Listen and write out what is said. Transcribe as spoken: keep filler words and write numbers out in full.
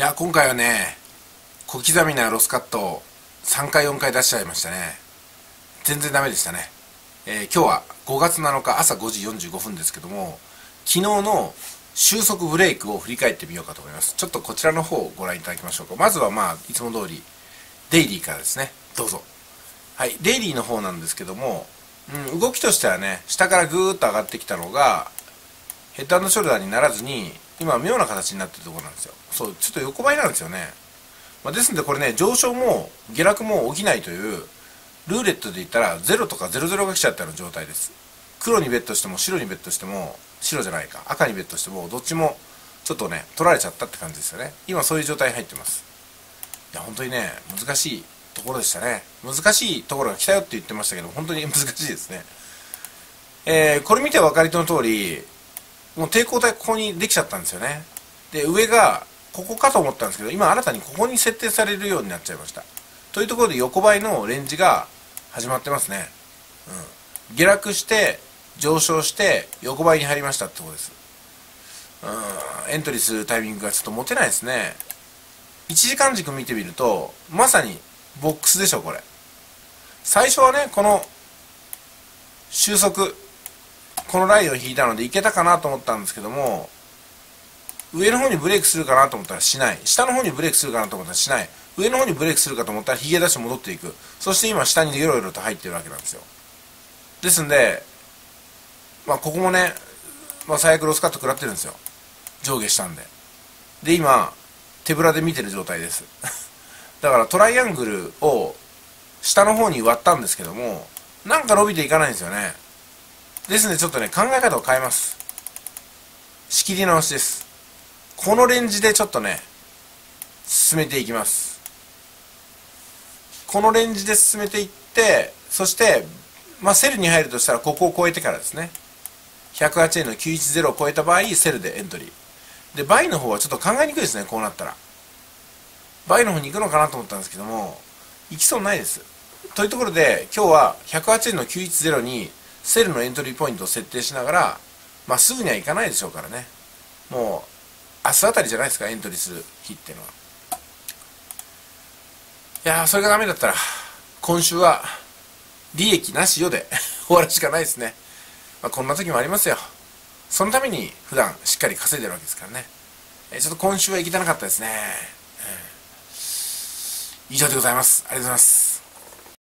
いや、今回はね、小刻みなロスカットをさんかいよんかい出しちゃいましたね。全然ダメでしたね。えー今日はごがつなのか朝ごじよんじゅうごふんですけども、昨日の収束ブレイクを振り返ってみようかと思います。ちょっとこちらの方をご覧いただきましょうか。まずはまあいつも通りデイリーからですね。どうぞ。はい、デイリーの方なんですけども、うん、動きとしてはね、下からぐーっと上がってきたのがヘッド&ショルダーにならずに、今は妙な形になってるところなんですよ。そう、ちょっと横ばいなんですよね。まあ、ですのでこれね、上昇も下落も起きないという、ルーレットで言ったらゼロとかゼロゼロが来ちゃったような状態です。黒にベットしても白にベットしても、白じゃないか、赤にベットしても、どっちもちょっとね、取られちゃったって感じですよね。今そういう状態に入ってます。いや、本当にね、難しいところでしたね。難しいところが来たよって言ってましたけど、本当に難しいですね。えー、これ見てお分かりの通り、もう抵抗体ここにできちゃったんですよね。で、上がここかと思ったんですけど、今新たにここに設定されるようになっちゃいました。というところで横ばいのレンジが始まってますね。うん、下落して上昇して横ばいに入りましたってことです。うん、エントリーするタイミングがちょっと持てないですね。いちじかん軸見てみるとまさにボックスでしょこれ。最初はね、この収束、このラインを引いたのでいけたかなと思ったんですけども、上の方にブレイクするかなと思ったらしない、下の方にブレイクするかなと思ったらしない、上の方にブレイクするかと思ったらヒゲ出して戻っていく、そして今下にヨロヨロと入ってるわけなんですよ。ですんで、まあ、ここもね、まあ、最悪ロスカット食らってるんですよ、上下したんで。で今手ぶらで見てる状態ですだからトライアングルを下の方に割ったんですけども、なんか伸びていかないんですよね。ですのでちょっとね、考え方を変えます。仕切り直しです。このレンジでちょっとね、進めていきます。このレンジで進めていって、そしてまあセルに入るとしたらここを超えてからですね。ひゃくはちえんのきゅうひゃくじゅうを超えた場合セルでエントリーで、バイの方はちょっと考えにくいですね。こうなったらバイの方に行くのかなと思ったんですけども、行きそうないです。というところで今日はひゃくはちえんのきゅうひゃくじゅうにセルのエントリーポイントを設定しながら、まあすぐには行かないでしょうからね。もう明日あたりじゃないですか、エントリーする日っていうのは。いやー、それがダメだったら今週は利益なしよで終わるしかないですね。まあ、こんな時もありますよ。そのために普段しっかり稼いでるわけですからね。えーちょっと今週は行きたなかったですね。うん、以上でございます。ありがとうございます。